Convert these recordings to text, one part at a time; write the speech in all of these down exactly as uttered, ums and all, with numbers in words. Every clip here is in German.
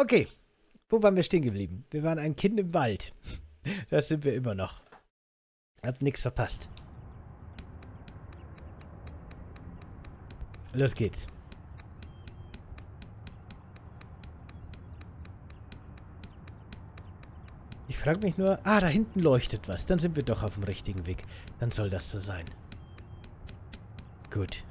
Okay, wo waren wir stehen geblieben? Wir waren ein Kind im Wald. Das sind wir immer noch. Hab nichts verpasst. Los geht's. Ich frage mich nur... Ah, da hinten leuchtet was. Dann sind wir doch auf dem richtigen Weg. Dann soll das so sein. Gut.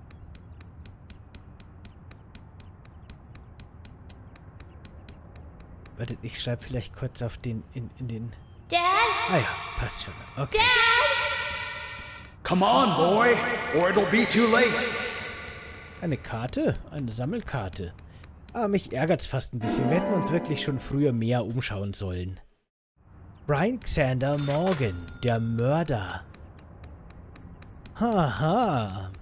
Wartet, ich schreibe vielleicht kurz auf den... In, in den... Dad? Ah ja, passt schon. Okay. Dad? Come on, boy, or it'll be too late. Eine Karte? Eine Sammelkarte. Ah, mich ärgert's fast ein bisschen. Wir hätten uns wirklich schon früher mehr umschauen sollen. Brian Xander Morgan, der Mörder. Haha.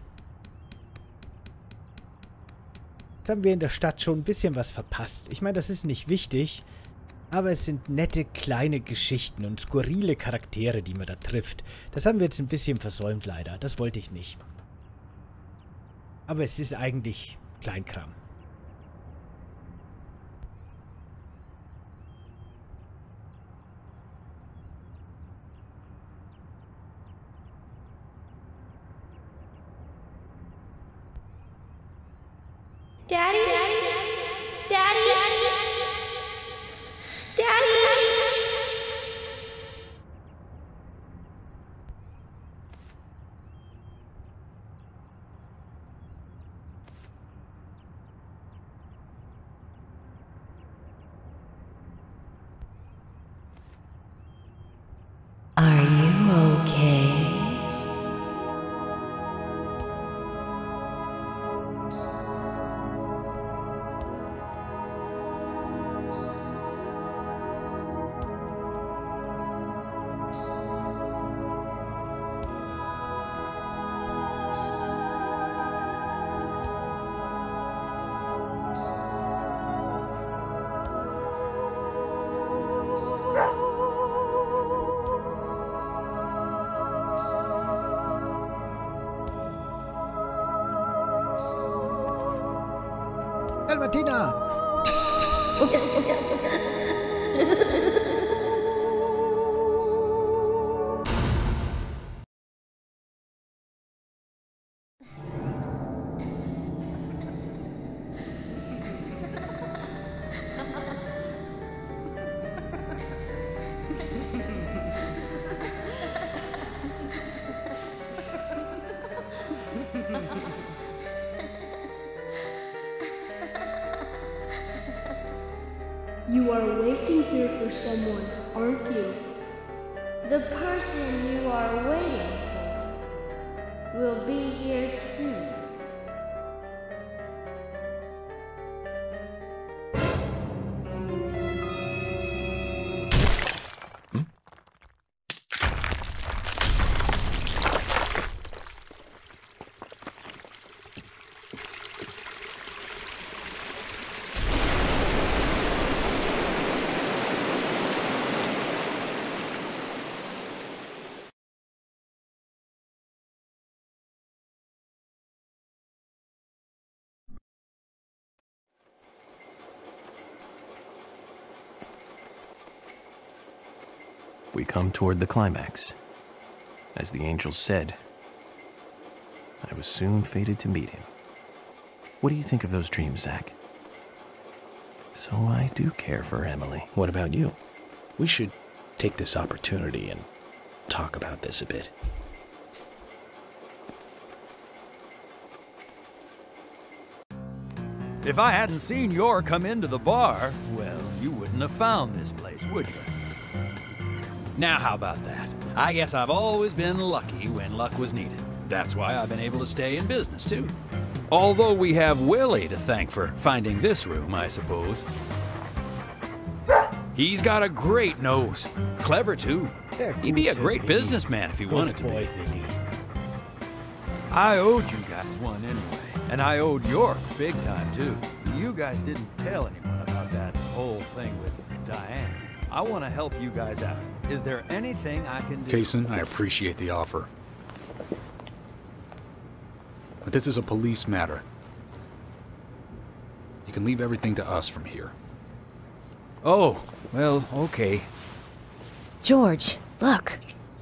Jetzt haben wir in der Stadt schon ein bisschen was verpasst. Ich meine, das ist nicht wichtig, aber es sind nette kleine Geschichten und skurrile Charaktere, die man da trifft. Das haben wir jetzt ein bisschen versäumt, leider. Das wollte ich nicht. Aber es ist eigentlich Kleinkram. Daddy? Daddy? Daddy? Daddy? Are you okay? Dalmatina! You are waiting here for someone, aren't you? The person you are waiting for will be here soon. We come toward the climax. As the angel said, I was soon fated to meet him. What do you think of those dreams, Zach? So I do care for Emily. What about you? We should take this opportunity and talk about this a bit. If I hadn't seen Yor come into the bar, well, you wouldn't have found this place, would you? Now how about that? I guess I've always been lucky when luck was needed. That's why I've been able to stay in business, too. Although we have Willie to thank for finding this room, I suppose. He's got a great nose. Clever, too. Yeah, He'd be a good great Willie. businessman if he Good wanted to boy, be. Willie. I owed you guys one anyway, and I owed York big time, too. You guys didn't tell anyone about that whole thing with Diane. I want to help you guys out. Is there anything I can do? Kaysen, I appreciate the offer. But this is a police matter. You can leave everything to us from here. Oh, well, okay. George, look.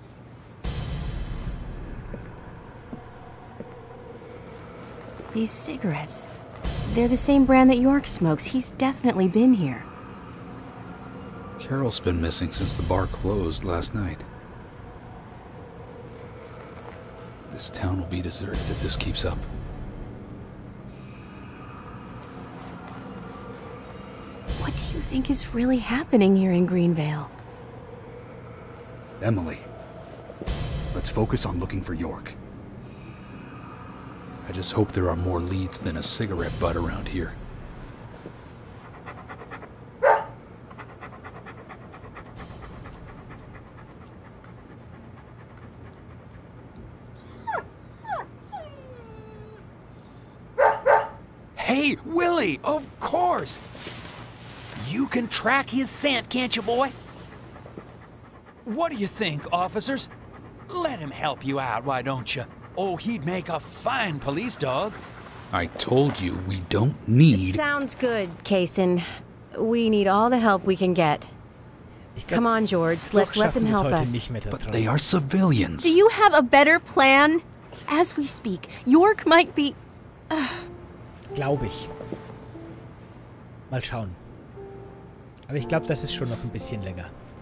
These cigarettes. They're the same brand that York smokes. He's definitely been here. Carol's been missing since the bar closed last night. This town will be deserted if this keeps up. What do you think is really happening here in Greenvale? Emily, let's focus on looking for York. I just hope there are more leads than a cigarette butt around here. Hey, Willie, of course! You can track his scent, can't you, boy? What do you think, officers? Let him help you out, why don't you? Oh, he'd make a fine police dog. I told you we don't need... Sounds good, Kaysen. We need all the help we can get. Come on, George. Let's let them help us. But they are civilians. Do you have a better plan? As we speak, York might be... Uh... Glaube ich. Mal schauen. Aber ich glaube, das ist schon noch ein bisschen länger.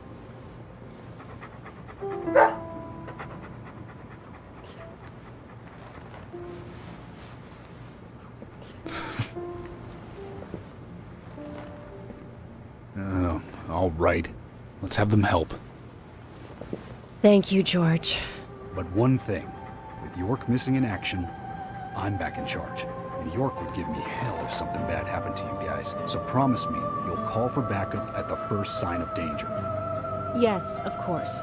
Uh, all right. Let's have them help. Thank you, George. But one thing. With York missing in action, I'm back in charge. And York would give me hell if something bad happened to you guys. So promise me you'll call for backup at the first sign of danger. Yes, of course.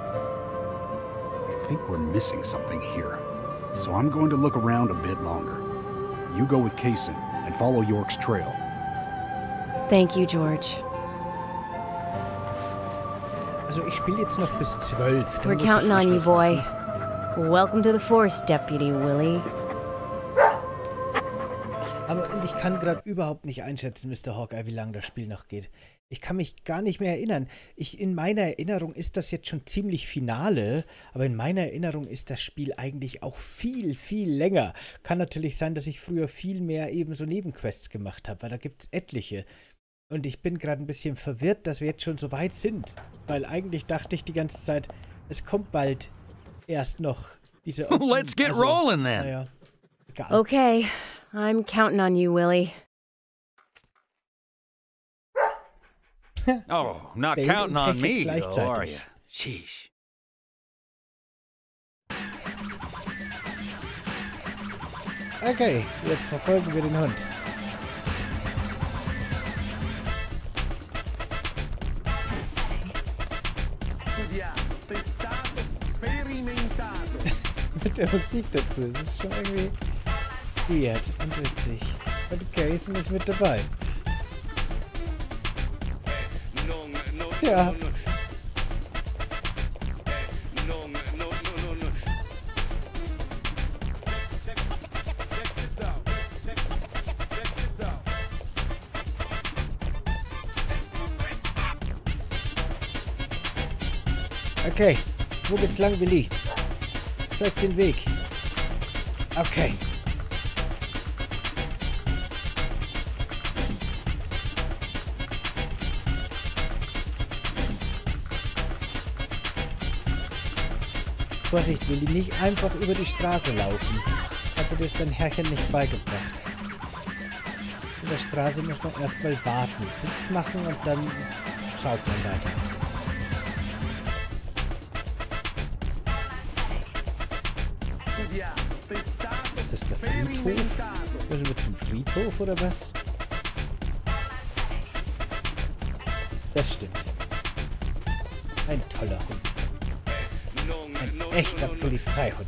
I think we're missing something here. So I'm going to look around a bit longer. You go with Kaysen and follow York's trail. Thank you, George. Also ich spiele jetzt noch bis zwölf. We're counting on you, boy. Welcome to the Force, Deputy Willie. Aber ich kann gerade überhaupt nicht einschätzen, Mister Hawkeye, wie lange das Spiel noch geht. Ich kann mich gar nicht mehr erinnern. Ich, in meiner Erinnerung ist das jetzt schon ziemlich Finale, aber in meiner Erinnerung ist das Spiel eigentlich auch viel, viel länger. Kann natürlich sein, dass ich früher viel mehr eben so Nebenquests gemacht habe, weil da gibt es etliche. Und ich bin gerade ein bisschen verwirrt, dass wir jetzt schon so weit sind. Weil eigentlich dachte ich die ganze Zeit, es kommt bald erst noch diese... Let's get also, rolling then. Naja, egal. Okay, I'm counting on you, Willie. Oh, not Bild counting on Technik me, gleichzeitig. though, are you? Sheesh. Okay, jetzt verfolgen wir den Hund. Mit der Musik dazu, es ist schon irgendwie weird und witzig. Und Kaysen ist mit dabei. Ja. Okay, wo geht's lang, Willi? Zeig den Weg. Okay. Vorsicht, Willi, nicht einfach über die Straße laufen. Hatte das dein Herrchen nicht beigebracht. In der Straße muss man erstmal warten, Sitz machen und dann schaut man weiter. Ist das der Friedhof? Also mit dem Friedhof oder was? Das stimmt. Ein toller Hund. Ein echter Polizeihund.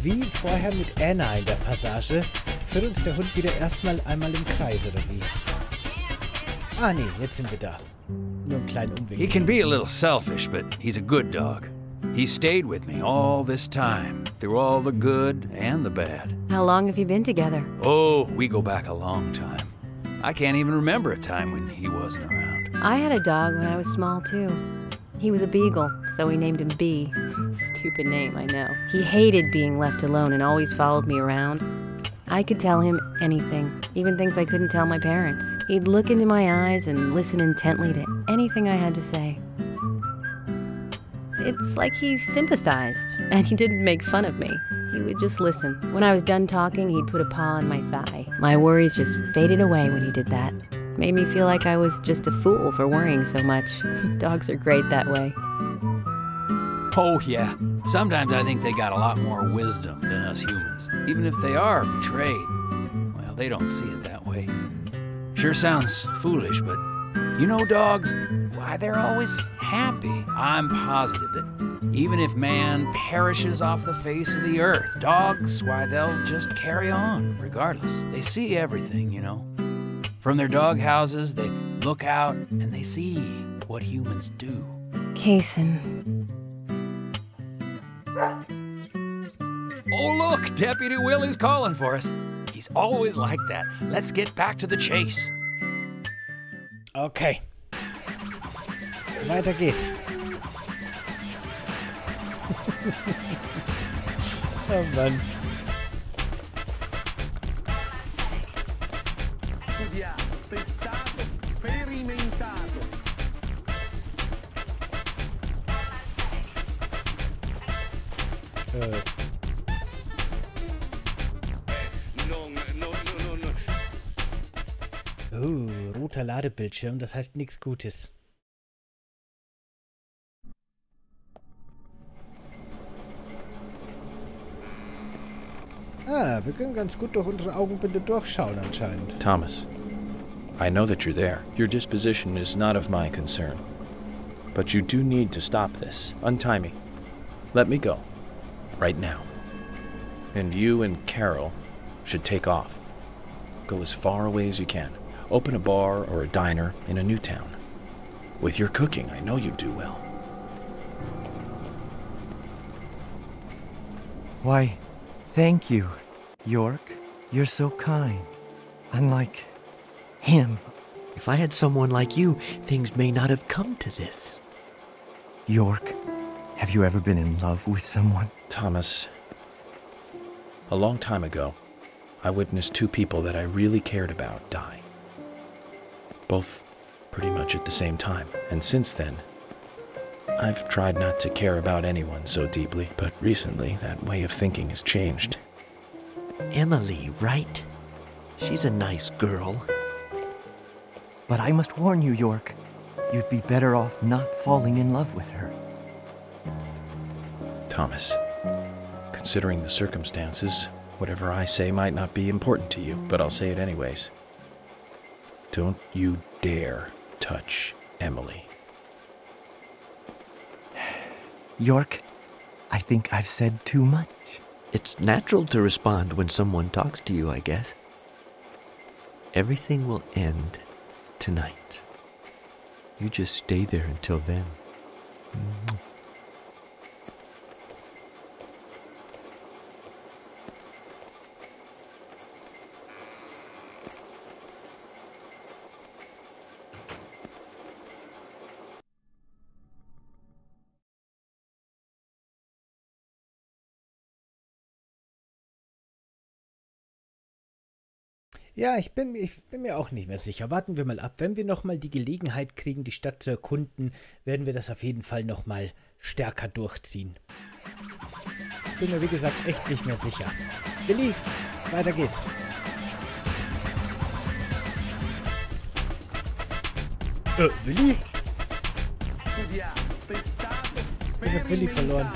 Wie vorher mit Anna in der Passage, führt uns der Hund wieder erstmal einmal im Kreis, oder wie? Ah, nee, jetzt sind wir da. Nur einen kleinen Umweg. He can be a little selfish, but he's a good dog. He stayed with me all this time, through all the good and the bad. How long have you been together? Oh, we go back a long time. I can't even remember a time when he wasn't around. I had a dog when I was small, too. He was a beagle, so we named him B. Stupid name, I know. He hated being left alone and always followed me around. I could tell him anything, even things I couldn't tell my parents. He'd look into my eyes and listen intently to anything I had to say. It's like he sympathized, and he didn't make fun of me. He would just listen. When I was done talking, he'd put a paw on my thigh. My worries just faded away when he did that. Made me feel like I was just a fool for worrying so much. Dogs are great that way. Oh, yeah. Sometimes I think they got a lot more wisdom than us humans. Even if they are betrayed, well, they don't see it that way. Sure sounds foolish, but you know dogs, why, they're always happy. I'm positive that even if man perishes off the face of the earth, dogs, why, they'll just carry on, regardless. They see everything, you know. From their dog houses, they look out and they see what humans do. Kaysen. Oh, look, Deputy Willie's calling for us. He's always like that. Let's get back to the chase. Okay. Weiter geht's. Oh Mann. Äh. Oh, roter Ladebildschirm, das heißt nichts Gutes. Ah, wir können ganz gut durch unsere Augenbinde durchschauen anscheinend. Thomas, I know that you're there. Your disposition is not of my concern. But you do need to stop this. Untie me. Let me go. Right now. And you and Carol should take off. Go as far away as you can. Open a bar or a diner in a new town. With your cooking, I know you do well. Why, thank you, York. You're so kind. Unlike him. If I had someone like you, things may not have come to this. York, have you ever been in love with someone? Thomas, a long time ago, I witnessed two people that I really cared about die. Both pretty much at the same time. And since then, I've tried not to care about anyone so deeply, but recently that way of thinking has changed. Emily, right? She's a nice girl. But I must warn you, York. You'd be better off not falling in love with her. Thomas, considering the circumstances, whatever I say might not be important to you, but I'll say it anyways. Don't you dare touch Emily. York, I think I've said too much. It's natural to respond when someone talks to you, I guess. Everything will end tonight. You just stay there until then. Mm-hmm. Ja, ich bin, ich bin mir auch nicht mehr sicher. Warten wir mal ab. Wenn wir nochmal die Gelegenheit kriegen, die Stadt zu erkunden, werden wir das auf jeden Fall nochmal stärker durchziehen. Ich bin mir, wie gesagt, echt nicht mehr sicher. Willi, weiter geht's. Äh, Willi? Ich hab Willi verloren.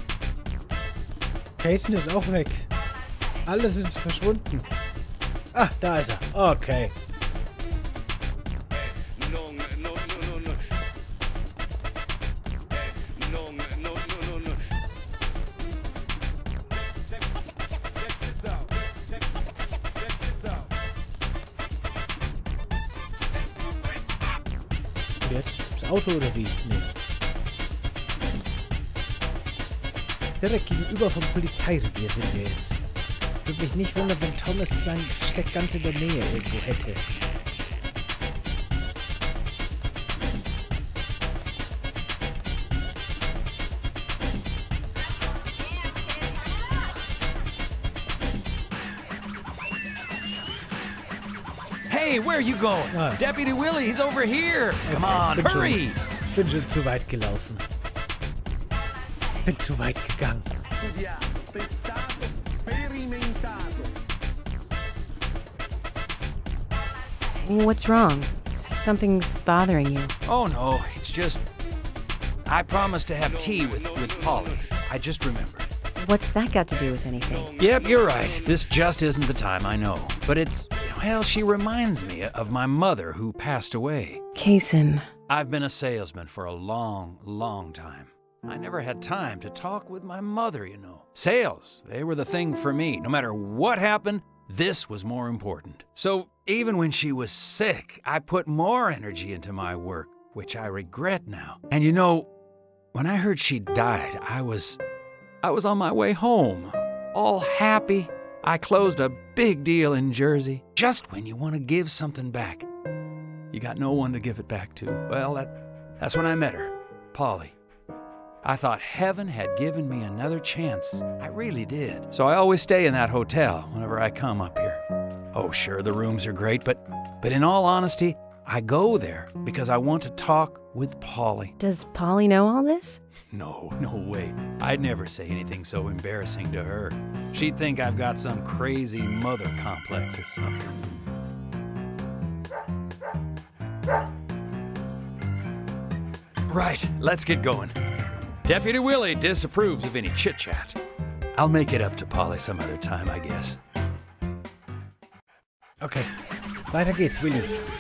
Kaysen ist auch weg. Alles ist verschwunden. Ah, da ist er. Okay. Jetzt? Das Auto oder wie? Nee. Direkt gegenüber vom Polizeirevier sind wir jetzt. Würde mich nicht wundern, wenn Thomas sein Versteck ganz in der Nähe irgendwo hätte. Hey, where are you going? Ah. Deputy Willie, he's over here. Come Okay, on, ich bin hurry. Schon, bin schon zu weit gelaufen. Bin zu weit gegangen. What's wrong? Something's bothering you. Oh, no, it's just... I promised to have tea with, with Polly. I just remembered. What's that got to do with anything? Yep, you're right. This just isn't the time, I know. But it's... Well, she reminds me of my mother who passed away. Kaysen. I've been a salesman for a long, long time. I never had time to talk with my mother, you know. Sales, they were the thing for me. No matter what happened, this was more important. So even when she was sick, I put more energy into my work, which I regret now. And you know, when I heard she died, I was... I was on my way home, all happy. I closed a big deal in Jersey. Just when you want to give something back, you got no one to give it back to. Well, that, that's when I met her, Polly. I thought heaven had given me another chance. I really did. So I always stay in that hotel whenever I come up here. Oh, sure, the rooms are great, but, but in all honesty, I go there because I want to talk with Polly. Does Polly know all this? No, no way. I'd never say anything so embarrassing to her. She'd think I've got some crazy mother complex or something. Right, let's get going. Deputy Willie disapproves of any chit-chat. I'll make it up to Polly some other time, I guess. Okay, weiter geht's, Willi.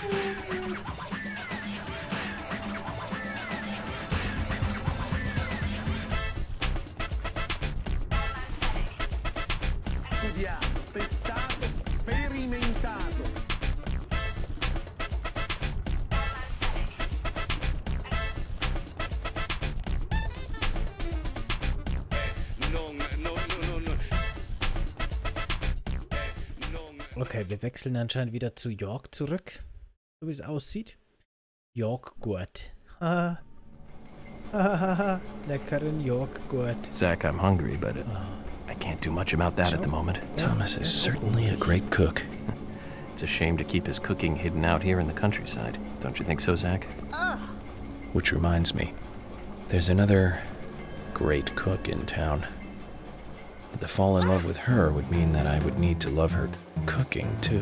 Okay, wir wechseln anscheinend wieder zu York zurück, so wie es aussieht. York-Gurt. Haha. Hahaha. Leckeren York-Gurt. Zach, I'm hungry, but uh, I can't do much about that at the moment. Thomas is certainly a great cook. It's a shame to keep his cooking hidden out here in the countryside. Don't you think so, Zach? Ugh. Which reminds me, there's another great cook in town. But to fall in love with her would mean that I would need to love her cooking, too.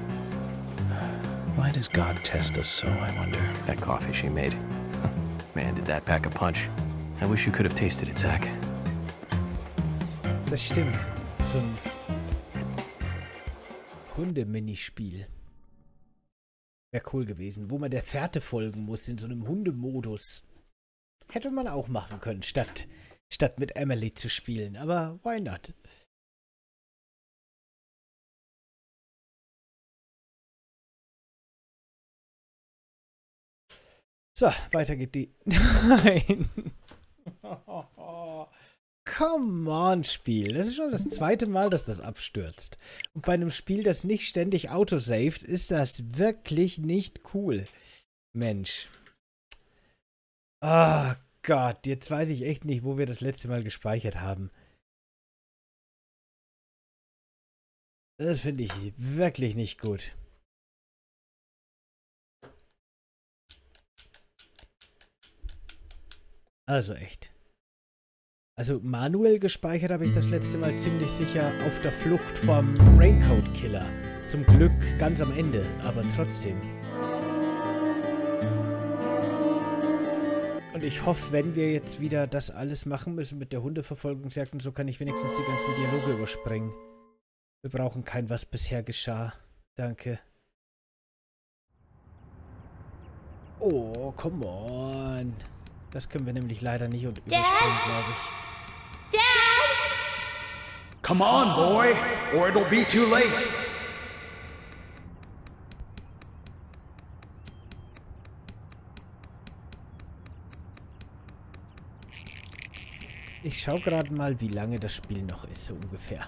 Why does God test us so, I wonder? That coffee she made. Man, did that pack a punch. I wish you could have tasted it, Zach. Das stimmt. So ein Hundeminispiel. Wäre cool gewesen, wo man der Fährte folgen muss in so einem Hundemodus. Hätte man auch machen können, statt, statt mit Emily zu spielen. Aber why not? So, weiter geht die... Nein! Come on, Spiel. Das ist schon das zweite Mal, dass das abstürzt. Und bei einem Spiel, das nicht ständig autosaved, ist das wirklich nicht cool. Mensch. Ah, oh Gott. Jetzt weiß ich echt nicht, wo wir das letzte Mal gespeichert haben. Das finde ich wirklich nicht gut. Also echt. Also manuell gespeichert habe ich das letzte Mal ziemlich sicher auf der Flucht vom Raincoat Killer. Zum Glück ganz am Ende, aber trotzdem. Und ich hoffe, wenn wir jetzt wieder das alles machen müssen mit der Hundeverfolgungsjagd und so, kann ich wenigstens die ganzen Dialoge überspringen. Wir brauchen kein, was bisher geschah. Danke. Oh, come on. Das können wir nämlich leider nicht und überspringen, glaube ich. Dad! Come on, boy, or it'll be too late. Ich schaue gerade mal, wie lange das Spiel noch ist, so ungefähr.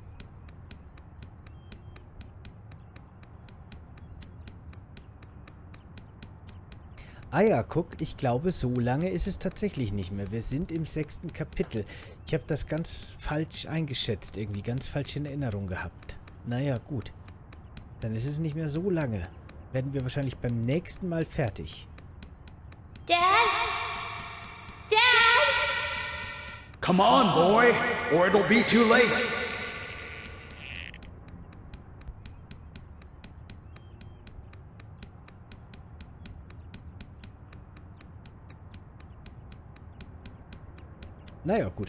Ah ja, guck, ich glaube, so lange ist es tatsächlich nicht mehr. Wir sind im sechsten Kapitel. Ich habe das ganz falsch eingeschätzt, irgendwie ganz falsch in Erinnerung gehabt. Naja, gut. Dann ist es nicht mehr so lange. Werden wir wahrscheinlich beim nächsten Mal fertig. Dad? Dad? Come on, boy, or it'll be too late. Naja, gut.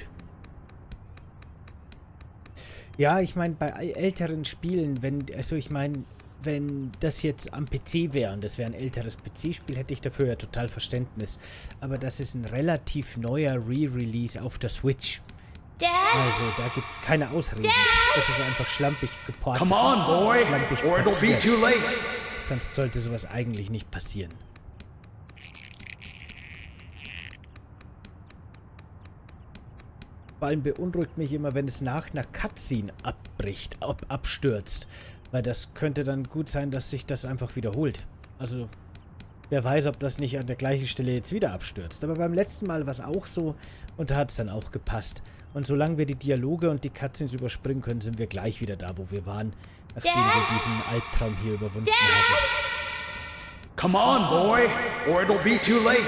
Ja, ich meine, bei älteren Spielen, wenn, also ich meine, wenn das jetzt am P C wäre und das wäre ein älteres P C-Spiel, hätte ich dafür ja total Verständnis. Aber das ist ein relativ neuer Re-Release auf der Switch. Dad? Also, da gibt es keine Ausreden. Dad? Das ist einfach schlampig geportet. Come on, boy, schlampig or it'll be portiert. too late. Sonst sollte sowas eigentlich nicht passieren. Vor allem beunruhigt mich immer, wenn es nach einer Cutscene abbricht, ab, abstürzt. Weil das könnte dann gut sein, dass sich das einfach wiederholt. Also, wer weiß, ob das nicht an der gleichen Stelle jetzt wieder abstürzt. Aber beim letzten Mal war es auch so und da hat es dann auch gepasst. Und solange wir die Dialoge und die Cutscenes überspringen können, sind wir gleich wieder da, wo wir waren, nachdem Dad? wir diesen Albtraum hier überwunden Dad? haben. Come on, boy, or it'll be too late.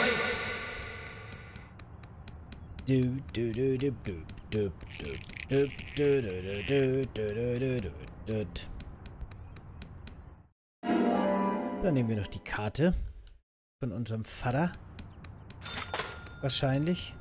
Du, du, du, du, du, du, du, du, du, du, du, du, du, du. Dann nehmen wir noch die Karte von unserem Vater. Wahrscheinlich.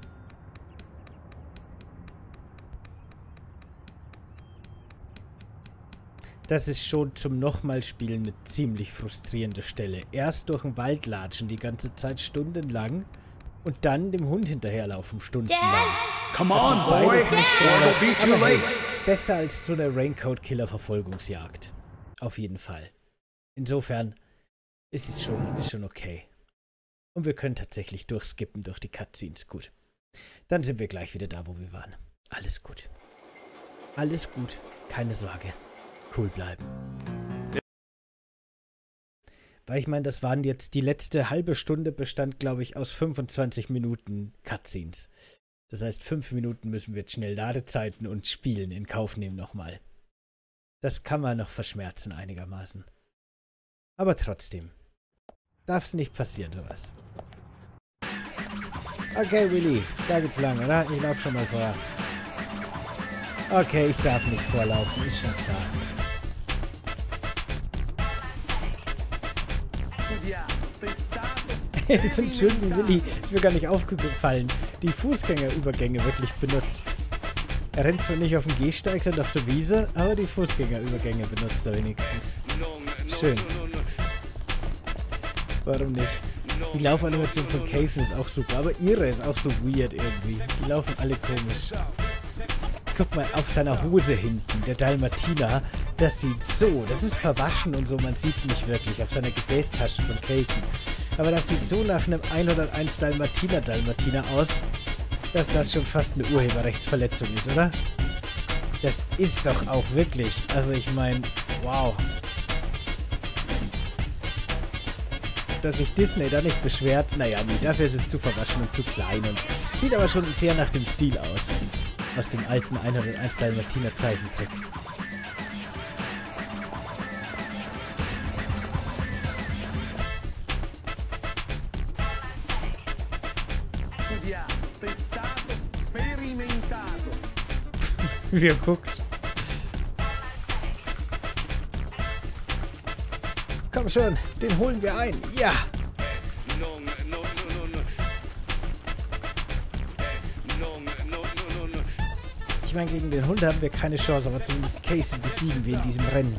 Das ist schon zum nochmal-Spielen eine ziemlich frustrierende Stelle. Erst durch den Wald latschen die ganze Zeit stundenlang und dann dem Hund hinterherlaufen stundenlang. Come Das on, sind boy, beides nicht or gerade, it'll be too aber hey, late. besser als so eine Raincoat-Killer-Verfolgungsjagd. Auf jeden Fall. Insofern ist es schon, ist schon okay. Und wir können tatsächlich durchskippen durch die Cutscenes. Gut. Dann sind wir gleich wieder da, wo wir waren. Alles gut. Alles gut. Keine Sorge. Cool bleiben. Weil ich meine, das waren jetzt, die letzte halbe Stunde bestand, glaube ich, aus fünfundzwanzig Minuten Cutscenes. Das heißt, fünf Minuten müssen wir jetzt schnell Ladezeiten und Spielen in Kauf nehmen nochmal. Das kann man noch verschmerzen einigermaßen. Aber trotzdem. Darf es nicht passieren, sowas. Okay, Willi, da geht's lang, oder? Ich laufe schon mal vor. Okay, ich darf nicht vorlaufen, ist schon klar. Ich finde schön, wie Willi, ist mir gar nicht aufgefallen, die Fußgängerübergänge wirklich benutzt. Er rennt zwar nicht auf dem Gehsteig, sondern auf der Wiese, aber die Fußgängerübergänge benutzt er wenigstens. Schön. Warum nicht? Die Laufanimation von Kaysen ist auch super, aber ihre ist auch so weird irgendwie. Die laufen alle komisch. Guck mal, auf seiner Hose hinten, der Dalmatiner, das sieht so, das ist verwaschen und so, man sieht es nicht wirklich, auf seiner Gesäßtasche von Kaysen. Aber das sieht so nach einem hunderteins Dalmatiner Dalmatiner aus, dass das schon fast eine Urheberrechtsverletzung ist, oder? Das ist doch auch wirklich, also ich meine, wow. Dass sich Disney da nicht beschwert, naja, nee, dafür ist es zu verwaschen und zu klein und sieht aber schon sehr nach dem Stil aus. Aus dem alten hunderteins Dalmatiner Zeichentrick. Wie er guckt. Komm schon, den holen wir ein. Ja! Ich meine, gegen den Hund haben wir keine Chance, aber zumindest Casey besiegen wir in diesem Rennen.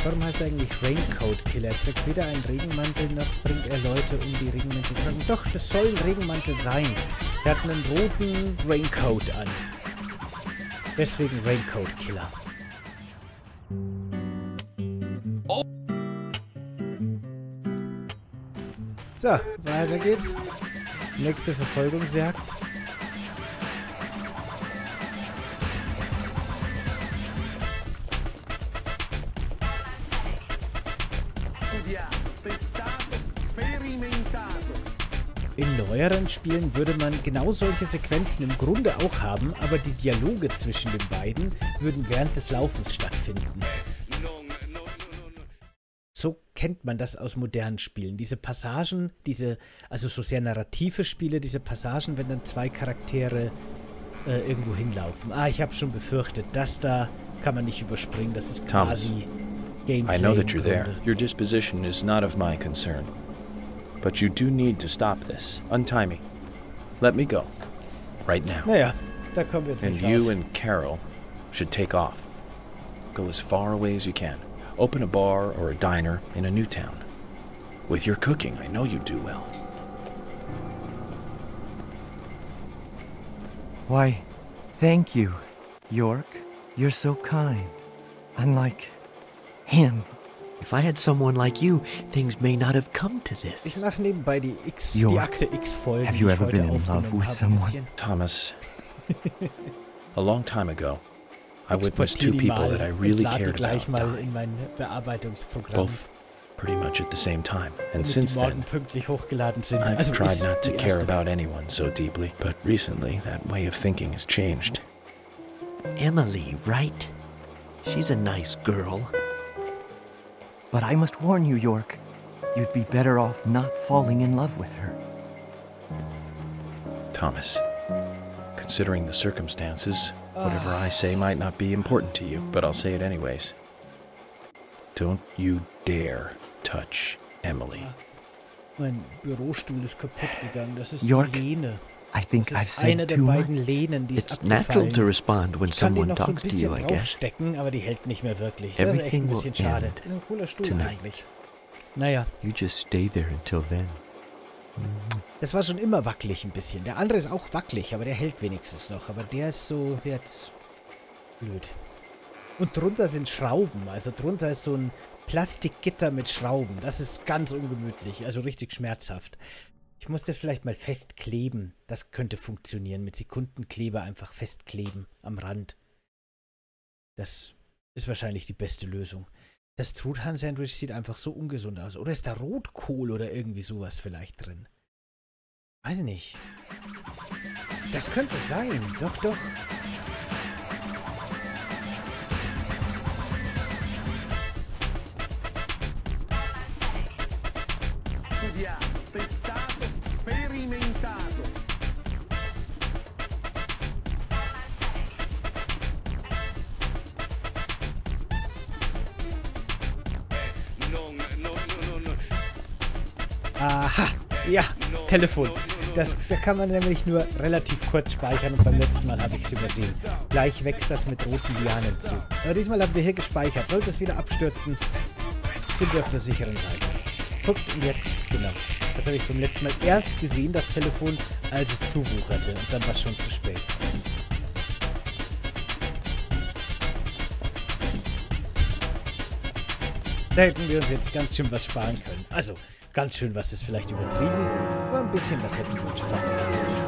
Warum heißt er eigentlich Raincoat Killer? Er trägt weder einen Regenmantel, noch bringt er Leute um, die Regenmäntel tragen. Doch, das soll ein Regenmantel sein. Er hat einen roten Raincoat an. Deswegen Raincoat Killer. So, weiter geht's. Nächste Verfolgungsjagd. In neueren Spielen würde man genau solche Sequenzen im Grunde auch haben, aber die Dialoge zwischen den beiden würden während des Laufens stattfinden. So kennt man das aus modernen Spielen. Diese Passagen, diese, also so sehr narrative Spiele, diese Passagen, wenn dann zwei Charaktere äh, irgendwo hinlaufen. Ah, ich habe schon befürchtet, das da kann man nicht überspringen. Das ist quasi Gameplay. I know that you're there. Your disposition is not of my concern. But you do need to stop this. Untie me. Let me go. Right now. Naja, da kommen wir jetzt nicht raus. And you and Carol should take off. Go as far away as you can. Open a bar or a diner in a new town. With your cooking, I know you do well. Why, thank you, York. You're so kind. Unlike him. If I had someone like you, things may not have come to this. Ich mache nebenbei die X, York, die Akte X-Folgen, have die you ich ever heute been in love aufgenommen with habe. someone? Thomas, a long time ago, I witnessed two people that I really cared gleich about mal in mein Bearbeitungsprogramm. Both pretty much at the same time. And damit since die morgen then, pünktlich hochgeladen sind. I've Also tried ist not to die care erste. about anyone so deeply, but recently that way of thinking has changed. Emily, right? She's a nice girl. But I must warn you, York. You'd be better off not falling in love with her. Thomas, considering the circumstances, whatever I say might not be important to you, but I'll say it anyways. Don't you dare touch Emily. Mein Bürostuhl ist kaputt gegangen. Das ist York, die Lehne. I think Das I've ist eine said der too beiden much. Lehnen, die ist It's natural to abgefallen. respond when Ich kann die someone noch so ein talks to bisschen you, I guess. draufstecken, aber die hält nicht mehr wirklich. Das ist echt ein Everything bisschen will schade. end Das ist ein cooler Stuhl tonight. eigentlich. Naja, You just stay there until then. das war schon immer wackelig ein bisschen. Der andere ist auch wackelig, aber der hält wenigstens noch. Aber der ist so jetzt blöd. Und drunter sind Schrauben. Also drunter ist so ein Plastikgitter mit Schrauben. Das ist ganz ungemütlich. Also richtig schmerzhaft. Ich muss das vielleicht mal festkleben. Das könnte funktionieren. Mit Sekundenkleber einfach festkleben am Rand. Das ist wahrscheinlich die beste Lösung. Das Truthahn-Sandwich sieht einfach so ungesund aus. Oder ist da Rotkohl oder irgendwie sowas vielleicht drin? Weiß ich nicht. Das könnte sein. Doch, doch. Aha, ja, Telefon. Das, da kann man nämlich nur relativ kurz speichern und beim letzten Mal habe ich es übersehen. Gleich wächst das mit roten Lianen zu. Aber diesmal haben wir hier gespeichert. Sollte es wieder abstürzen, sind wir auf der sicheren Seite. Guckt, und jetzt, genau. Das habe ich beim letzten Mal erst gesehen, das Telefon, als es zuwucherte. Und dann war es schon zu spät. Da hätten wir uns jetzt ganz schön was sparen können. Also, ganz schön was ist vielleicht übertrieben, aber ein bisschen was hätten wir uns sparen können.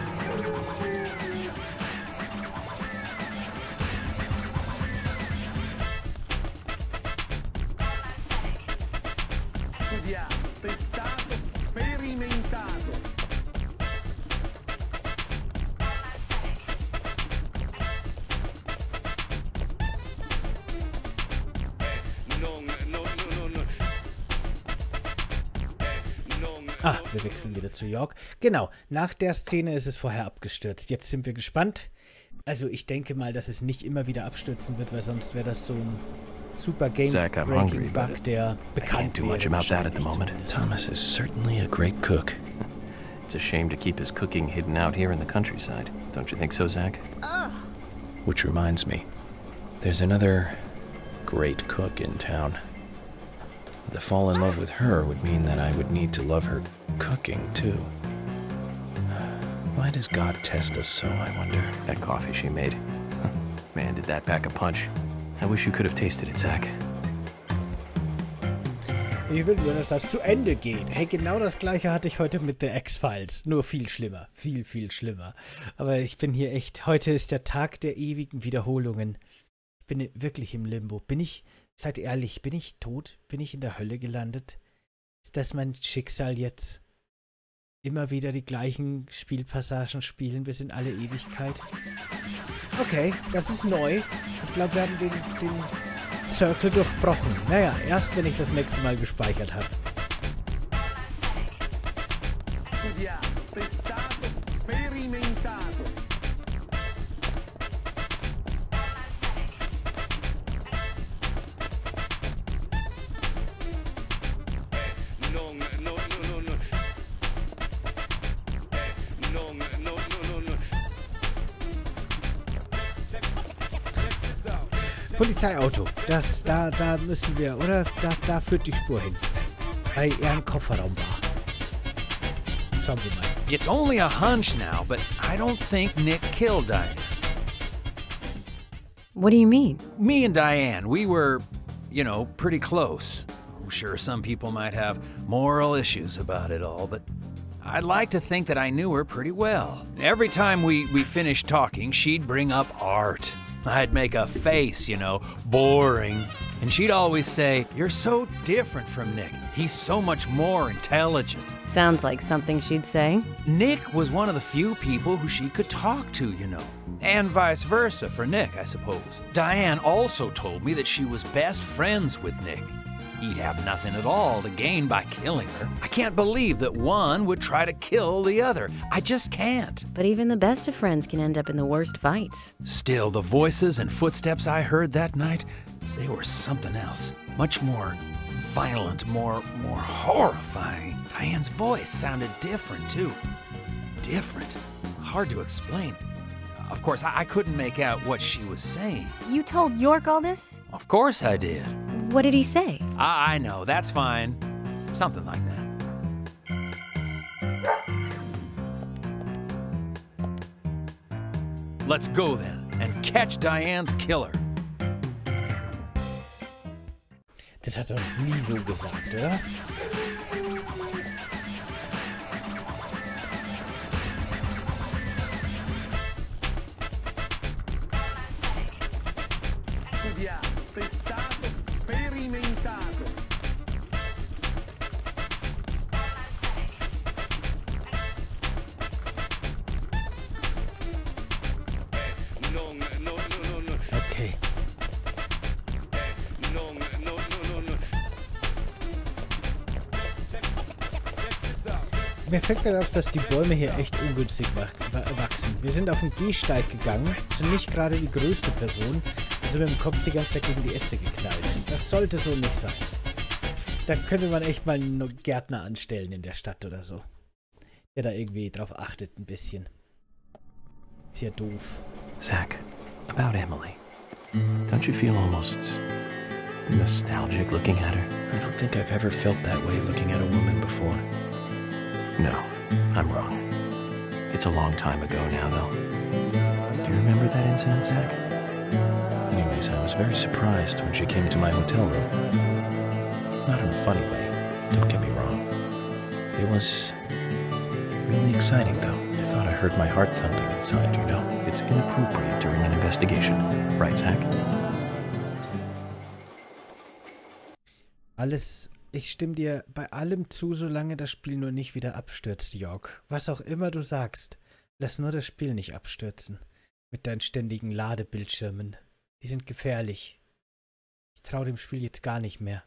Ah, wir wechseln wieder zu York. Genau, nach der Szene ist es vorher abgestürzt. Jetzt sind wir gespannt. Also ich denke mal, dass es nicht immer wieder abstürzen wird, weil sonst wäre das so ein super Game-Breaking Bug, der bekannt I can't do much about that at the moment. Thomas is certainly a great cook. It's a shame to keep his cooking hidden out here in the countryside. Don't you think so, Zach? Ugh. Which reminds me, there's another great cook in town. To fall in love with her would mean that I would need to love her cooking, too. Why does God test us so, I wonder? That coffee she made. Man, did that pack a punch. I wish you could have tasted it, Zack. Ich will nur, dass das zu Ende geht. Hey, genau das gleiche hatte ich heute mit The X-Files. Nur viel schlimmer. Viel, viel schlimmer. Aber ich bin hier echt... Heute ist der Tag der ewigen Wiederholungen. Ich bin wirklich im Limbo. Bin ich... Seid ehrlich, bin ich tot? Bin ich in der Hölle gelandet? Ist das mein Schicksal jetzt? Immer wieder die gleichen Spielpassagen spielen bis in alle Ewigkeit? Okay, das ist neu. Ich glaube, wir haben den... den Circle durchbrochen. Naja, erst wenn ich das nächste Mal gespeichert habe. Polizeiauto. Das, da, da müssen wir, oder? Da, da führt die Spur hin. Weil er im Kofferraum war. Schauen wir mal. It's only a hunch now, but I don't think Nick killed Diane. What do you mean? Me and Diane, we were, you know, pretty close. I'm sure some people might have moral issues about it all, but I'd like to think that I knew her pretty well. Every time we, we finished talking, she'd bring up art. I'd make a face, you know, boring. And she'd always say, "You're so different from Nick. He's so much more intelligent." Sounds like something she'd say. Nick was one of the few people who she could talk to, you know. And vice versa for Nick, I suppose. Diane also told me that she was best friends with Nick. He'd have nothing at all to gain by killing her. I can't believe that one would try to kill the other. I just can't. But even the best of friends can end up in the worst fights. Still, the voices and footsteps I heard that night, they were something else. Much more violent, more, more horrifying. Diane's voice sounded different, too. Different. Hard to explain. Of course, I, I couldn't make out what she was saying. You told York all this? Of course I did. What did he say? I, I know, that's fine. Something like that. Let's go then, and catch Diane's killer. Das hat er uns nie so gesagt, oder? Okay. Mir fällt gerade auf, dass die Bäume hier echt ungünstig wachsen. Wir sind auf den Gehsteig gegangen, sind nicht gerade die größte Person, also mit dem Kopf die ganze Zeit gegen die Äste geknallt. Das sollte so nicht sein. Da könnte man echt mal einen Gärtner anstellen in der Stadt oder so. Der da irgendwie drauf achtet ein bisschen. Ist ja doof. Zack, about Emily. Don't you feel almost nostalgic looking at her? I don't think I've ever felt that way looking at a woman before. No, I'm wrong. It's a long time ago now, though. Do you remember that incident, Zack? Anyways, I was very surprised when she came to my hotel room. Not in a funny way, don't get me wrong. It was really exciting, though. I thought I heard my heart thumping inside, you know? It's inappropriate during an investigation. Right, Zack? Alles... Ich stimme dir bei allem zu, solange das Spiel nur nicht wieder abstürzt, York. Was auch immer du sagst, lass nur das Spiel nicht abstürzen. Mit deinen ständigen Ladebildschirmen. Die sind gefährlich. Ich traue dem Spiel jetzt gar nicht mehr.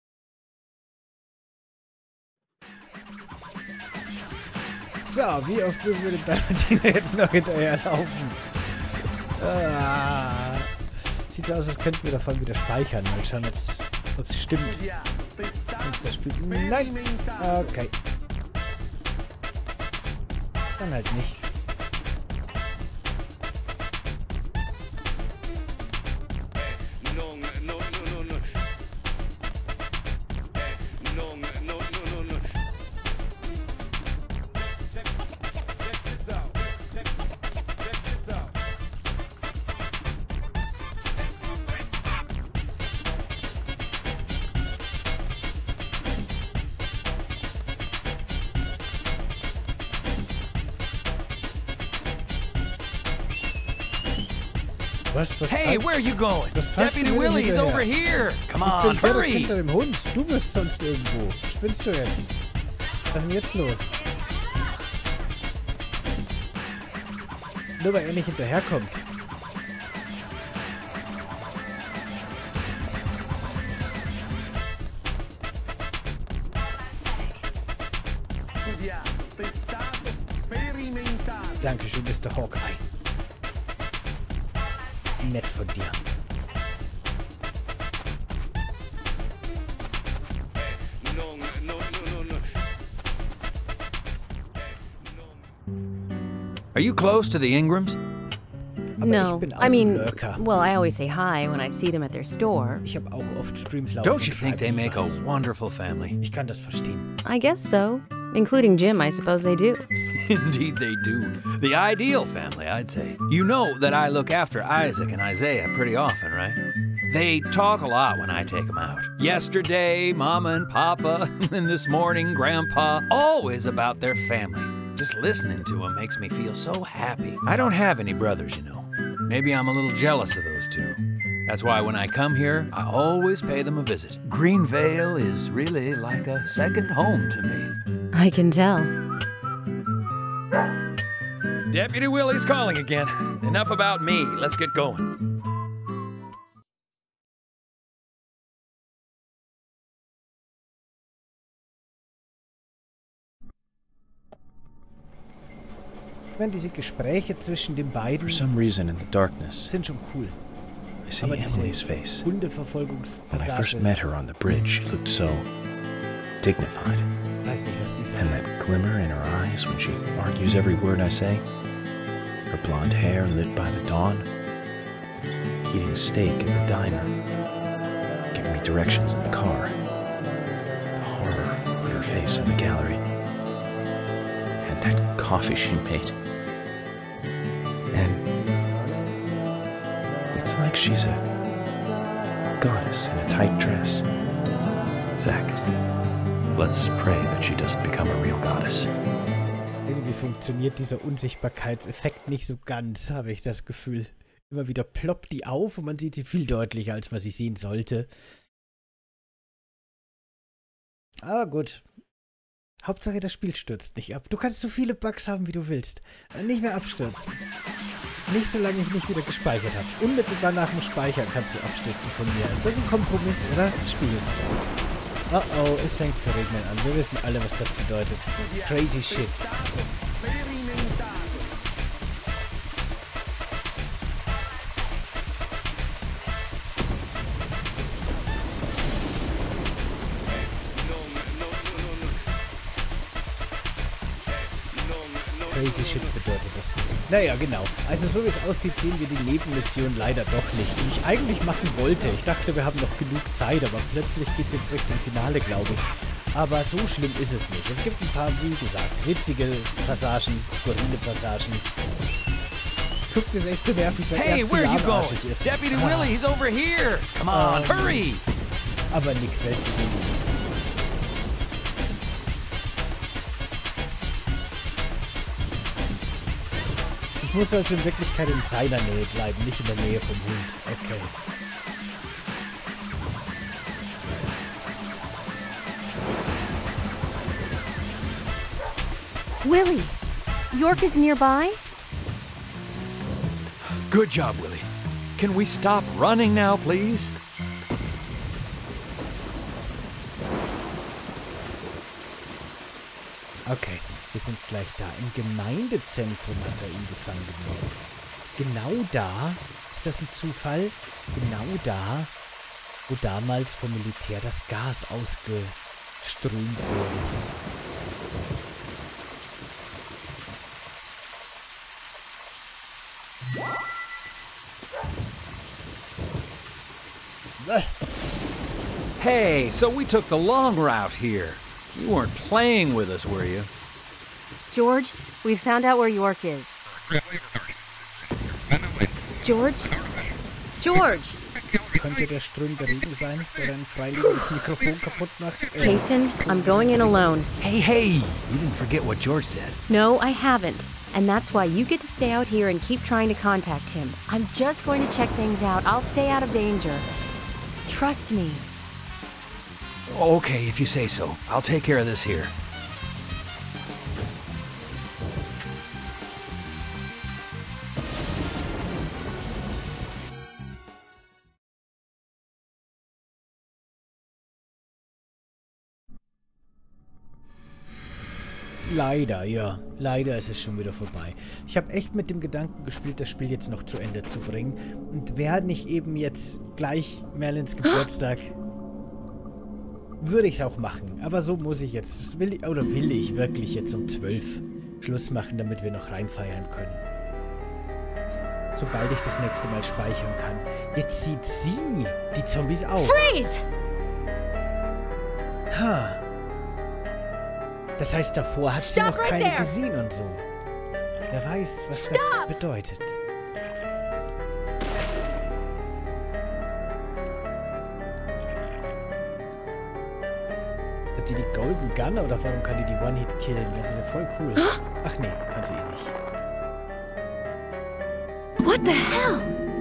So, wie oft müssen wir den Dalmatiner jetzt noch hinterher laufen? Ah, sieht so aus, als könnten wir davon wieder speichern. Mal schauen, ob es stimmt. Kannst das Spiel... Nein! Okay. Dann halt nicht. Was? Was Hey, pfeift- where are you going? Was pfeift Deputy mir denn Willie's hinterher? over here. Come Ich on, bin der hurry. hinter dem Hund. Du bist sonst irgendwo. Spinnst du jetzt? Was ist denn jetzt los? Nur weil er nicht hinterherkommt. Dankeschön, Mister Hawkeye. Nett von dir. Are you close to the Ingrams? No, bin auch I mean, Lurker. well, I always say hi when I see them at their store. Ich habe auch oft Streams laufen. Don't you und think they schreibe make was. a wonderful family? Ich kann das verstehen. I guess so. Including Jim, I suppose they do. Indeed they do. The ideal family, I'd say. You know that I look after Isaac and Isaiah pretty often, right? They talk a lot when I take them out. Yesterday, Mama and Papa, and this morning, Grandpa, always about their family. Just listening to them makes me feel so happy. I don't have any brothers, you know. Maybe I'm a little jealous of those two. That's why when I come here, I always pay them a visit. Greenvale is really like a second home to me. I can tell. Deputy Willie's calling again. Enough about me. Let's get going. Ich meine, diese Gespräche zwischen den beiden For some reason in the darkness, sind schon cool. I see Aber diese Emily's face. When I first Hundeverfolgungspassage, met her on the bridge, she looked so dignified. weiß nicht, was die And sagen. that glimmer in her eyes when she argues every word I say. Her blonde hair lit by the dawn. Eating steak in the diner. Giving me directions in the car. The horror on her face in the gallery. And that coffee she made. And it's like she's a goddess in a tight dress. Zach, let's pray that she doesn't become a real goddess. Irgendwie funktioniert dieser Unsichtbarkeitseffekt nicht so ganz, habe ich das Gefühl. Immer wieder ploppt die auf und man sieht sie viel deutlicher, als man sie sehen sollte. Aber gut. Hauptsache, das Spiel stürzt nicht ab. Du kannst so viele Bugs haben, wie du willst. Nicht mehr abstürzen. Nicht, solange ich nicht wieder gespeichert habe. Unmittelbar nach dem Speichern kannst du abstürzen von mir. Ist das ein Kompromiss, oder? Spiel. Oh oh, es fängt zu regnen an. Wir wissen alle, was das bedeutet. Crazy shit. Crazy shit bedeutet das. Naja, genau. Also so wie es aussieht, sehen wir die Nebenmission leider doch nicht, die ich eigentlich machen wollte. Ich dachte, wir haben noch genug Zeit, aber plötzlich geht es jetzt Richtung Finale, glaube ich. Aber so schlimm ist es nicht. Es gibt ein paar, wie gesagt, witzige Passagen, skurrile Passagen. Guck, das ist echt so nervig, weil Hey, er zu where are you going? lahmarschig ist. Deputy Ah. Willie, he's over here. Come on, Ähm, hurry. Aber nichts Weltbewegendes. Ich muss also in Wirklichkeit in seiner Nähe bleiben, nicht in der Nähe vom Hund. Okay. Willie, York is nearby? Good job, Willie. Can we stop running now, please? Okay, wir sind gleich da. Im Gemeindezentrum hat er ihn gefangen genommen. Genau da, ist das ein Zufall? Genau da, wo damals vom Militär das Gas ausgeströmt wurde. Hey, so we took the long route here. You weren't playing with us, were you? George, we found out where York is. George? George! Könnte der strömende Regen sein, der dein freiliegendes Mikrofon kaputt macht? Äh, Jason, I'm going in alone. Hey, hey! You didn't forget what George said. No, I haven't. And that's why you get to stay out here and keep trying to contact him. I'm just going to check things out. I'll stay out of danger. Trust me. Okay, if you say so. I'll take care of this here. Leider, ja. Leider ist es schon wieder vorbei. Ich habe echt mit dem Gedanken gespielt, das Spiel jetzt noch zu Ende zu bringen. Und wäre nicht eben jetzt gleich Merlins Geburtstag, würde ich es auch machen. Aber so muss ich jetzt, will ich, oder will ich wirklich jetzt um zwölf Schluss machen, damit wir noch reinfeiern können. Sobald ich das nächste Mal speichern kann. Jetzt sieht sie die Zombies auch. Freeze! Ha. Das heißt, davor hat sie noch keine gesehen und so. Wer weiß, was das bedeutet. Hat sie die Golden Gun oder warum kann die die One-Hit killen? Das ist ja voll cool. Ach nee, kann sie eh nicht. What the hell?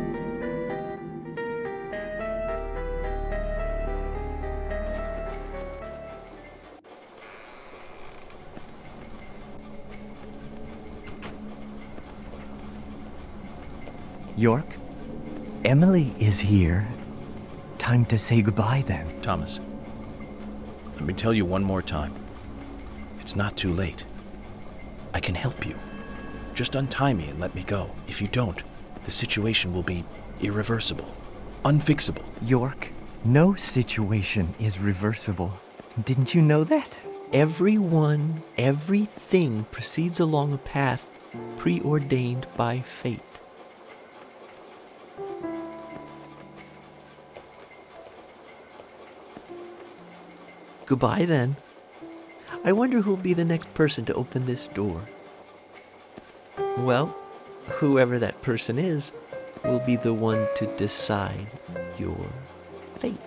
York, Emily is here. Time to say goodbye then. Thomas, let me tell you one more time. It's not too late. I can help you. Just untie me and let me go. If you don't, the situation will be irreversible, unfixable. York, no situation is reversible. Didn't you know that? Everyone, everything proceeds along a path preordained by fate. Goodbye, then. I wonder who'll be the next person to open this door. Well, whoever that person is will be the one to decide your fate.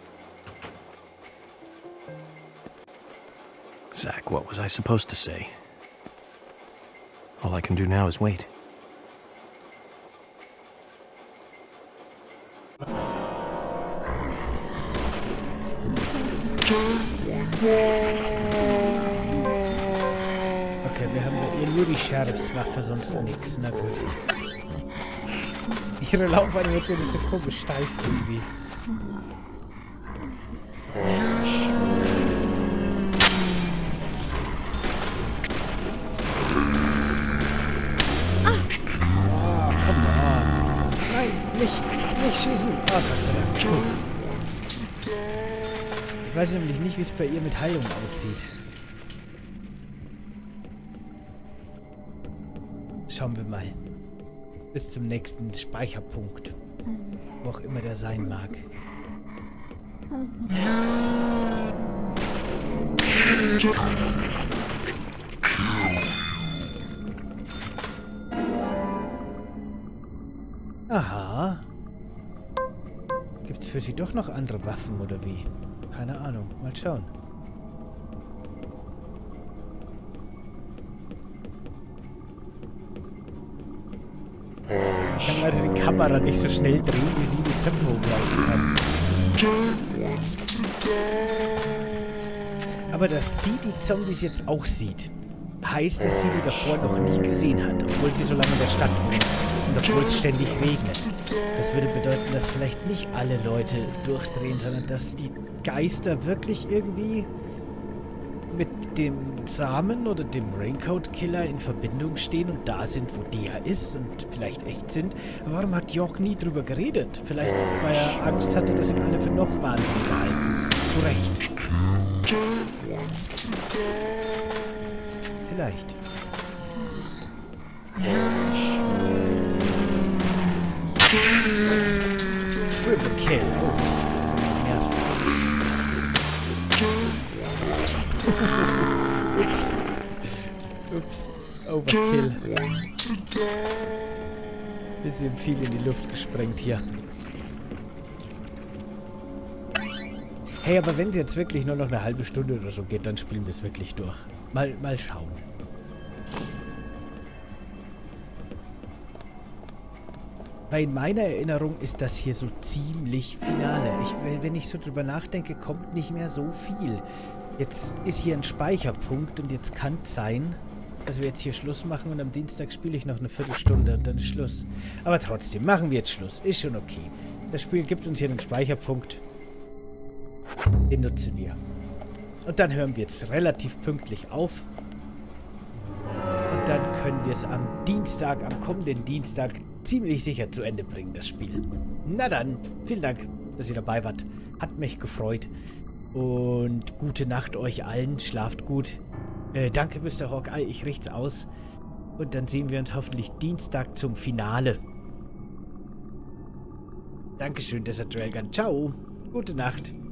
Zach, what was I supposed to say? All I can do now is wait. Okay, wir haben hier nur die Sheriffswaffe, sonst nichts. Na gut. Ihre Laufanimation ist so komisch steif irgendwie. Oh, come on. Nein, nicht, nicht schießen. Oh, Gott sei Dank. Puh. Ich weiß nämlich nicht, wie es bei ihr mit Heilung aussieht. Schauen wir mal. Bis zum nächsten Speicherpunkt. Wo auch immer der sein mag. Aha. Gibt's für sie doch noch andere Waffen oder wie? Keine Ahnung. Mal schauen. Ich kann leider die Kamera nicht so schnell drehen, wie sie die Treppen hochlaufen kann. Aber dass sie die Zombies jetzt auch sieht, heißt, dass sie die davor noch nie gesehen hat, obwohl sie so lange in der Stadt wohnt und obwohl es ständig regnet. Das würde bedeuten, dass vielleicht nicht alle Leute durchdrehen, sondern dass die Geister wirklich irgendwie mit dem Samen oder dem Raincoat-Killer in Verbindung stehen und da sind, wo der ist und vielleicht echt sind. Warum hat York nie drüber geredet? Vielleicht, weil er Angst hatte, dass ihn alle für noch wahnsinniger halten. Zu Recht. Vielleicht. Triple Kill. Oh, das tut mir mehr. Ups. Ups. Overkill. Bisschen viel in die Luft gesprengt hier. Hey, aber wenn es jetzt wirklich nur noch eine halbe Stunde oder so geht, dann spielen wir es wirklich durch. Mal, mal schauen. Weil in meiner Erinnerung ist das hier so ziemlich Finale. Ich, wenn ich so drüber nachdenke, kommt nicht mehr so viel. Jetzt ist hier ein Speicherpunkt und jetzt kann es sein, dass wir jetzt hier Schluss machen und am Dienstag spiele ich noch eine Viertelstunde und dann ist Schluss. Aber trotzdem, machen wir jetzt Schluss. Ist schon okay. Das Spiel gibt uns hier einen Speicherpunkt. Den nutzen wir. Und dann hören wir jetzt relativ pünktlich auf. Und dann können wir es am Dienstag, am kommenden Dienstag, ziemlich sicher zu Ende bringen, das Spiel. Na dann, vielen Dank, dass ihr dabei wart. Hat mich gefreut. Und gute Nacht euch allen. Schlaft gut. Äh, danke, Mister Hawkeye. Ich richt's aus. Und dann sehen wir uns hoffentlich Dienstag zum Finale. Dankeschön, Desert Railgun. Ciao. Gute Nacht.